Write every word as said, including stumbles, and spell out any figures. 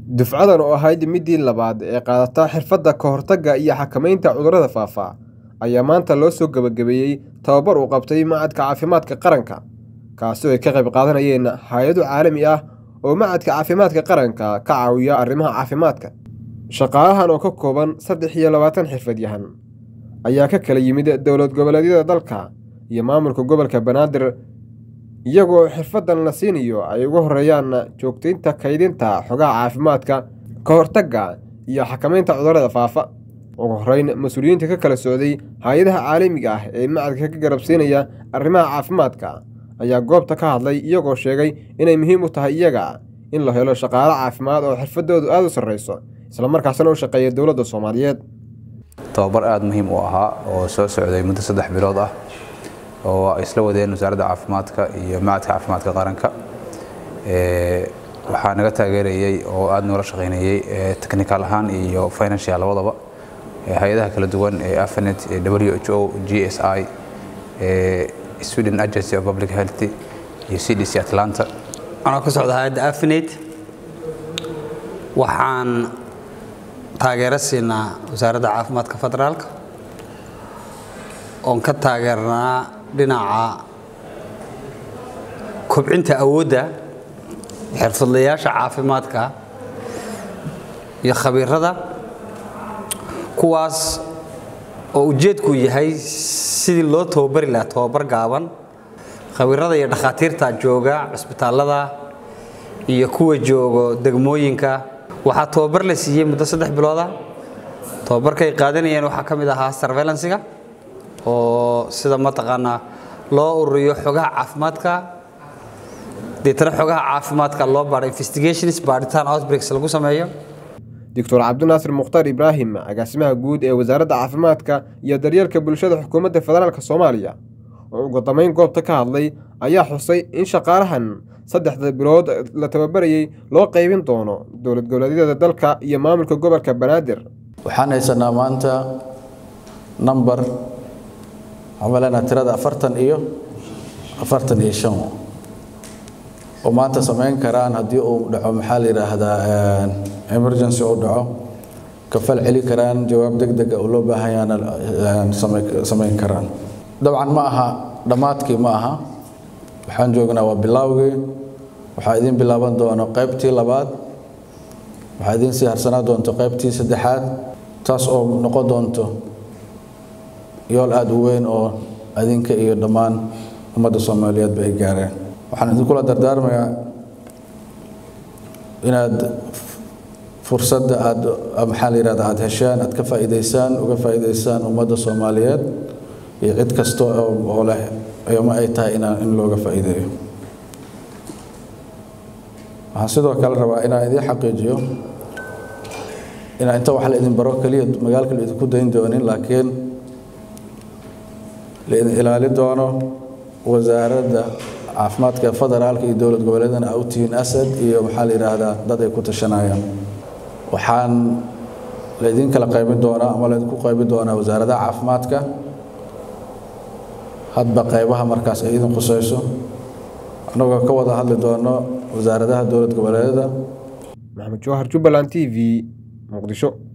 dufcadan oo ahayd midii labaad ee qaadata xirfadda ka hortagga iyo xakamaynta cudurrada faafa ayaa maanta loo soo gabagabeeyay tababar uu qabtay Macadka Caafimaadka Qaranka kaasi oo ay ka qayb qaadanayeen hay'ado caalami ah oo Macadka Caafimaadka Qaranka ka caawiya arrimaha caafimaadka. Shaqaalahan oo ka kooban saddex iyo labaatan xirfadyahan ayaa ka kala yimid dowlad goboleedyada dalka iyo maamulka gobolka Banaadir iyagoo xirfadan la siinayo ay ugu horeeyaan joogteynta kaydinta xogaha caafimaadka ka hortagga iyo xakamaynta cudurrada faafa. ugu horeyn mas'uuliyiinta ka kala socday hay'adaha caalamiga ah ee macadka ka garabsiinaya arrimaha caafimaadka ayaa goobta ka hadlay iyagoo sheegay inay muhiim u tahay iyaga in la helo shaqaale caafimaad oo xirfadoodu aad u sareyso isla markaasna u shaqeeya dowladda Soomaaliyeed. tababar aad muhiim u ahaa oo soo socday muddo saddex bilood ah oo ay isla wadeen wasaaradda caafimaadka iyo Macadka Caafimaadka Qaranka ee waxaa naga taageerayay oo aad noola shaqeynayay technical ahaan iyo financial labadaba hay'adaha kala duwan ee AFNet, W H O, G S I, Sweden Agency of Public Health iyo C D C Atlanta. Ana ku socda hay'adda AFNet waxaan taageero siinaa wasaaradda caafimaadka federaalka oo ka taageernaa dhinaca kobcinta awoodda xirfadlayaasha caafimaadka iyo khabiirada kuwaas oo ujeedku yahay sidii loo tababari lahaa tababar gaaban khabiirada iyo dhakhaatiirta jooga cisbitaalada iyo kuwa jooga degmooyinka waxaa tababar la siiyay muddo saddex bilood ah tababarkay qaadanayeen waxaa ka mid ahaa surveillance-ga oo sida mataqaana loo ururiyo xogaha caafimaadka deetana xogaha caafimaadka loo baaro investigations baaritaan outbreaks lagu sameeyo. Doctor Cabdinaasir Mukhtaar Ibraahim agaasimaha guud ee wasaaradda caafimaadka iyo daryeelka bulshada xukuumadda federaalka Soomaaliya oo ugu dambeyn goobta ka hadlay ayaa xusay in shaqaalahan saddexda bilood la tababarayay loo qaybin doono dowlad goboleedyada dalka iyo maamulka gobolka Banaadir. waxaan haysanaa maanta number amalana tirada afartan iyo afartan iyo shan oo maanta sameyn karaan haddii uu dhaco maxaa la yiraahdaa emergency oo dhaco ka fal celi karaan jawaab degdeg ah oo loo baahan yahay sameyn karaan. dabcan ma aha dhamaadkii ma aha waxaan joognaa waa bilowgii waxaa idin bilaaban doona qaybtii labaad waxaa idin sii harsanaa doonto qaybtii saddexaad taas oo noqon doonto yool aad u weyn oo adinka iyo dhammaan ummadda Soomaaliyeed bay gaareen. waxaan idin kula dardaarmayaa inaad fursadda aad maxaa la yiraahdaa aad heshaan aad ka faa'iideysaan uga faa'iideysaan ummadda Soomaaliyeed iyo cid kasta oo leh ayuma ay tahay in looga faa'iideeyo. waxaan sidoo kale rabaa inaan idin xaqiijiyo inaan inta wax la idin baro kaliya magaalka la idinku dayn doonin laakiin la idin ilaalin doono wasaaradda caafimaadka federaalka iyo dowlad goboleedana ay u tihiin asad iyo maxaa la yiraahdaa dad ay ku tashanayaan. waxaan la idin kala qaybin doonaa ama la idinku qaybin doonaa wasaaradda caafimaadka hadba qaybaha markaas ay idin qusayso anagoo ka wada hadli doono wasaaradaha dowlad goboleedyada. Maxamed Jawhar, Jubbaland T V, Muqdisho.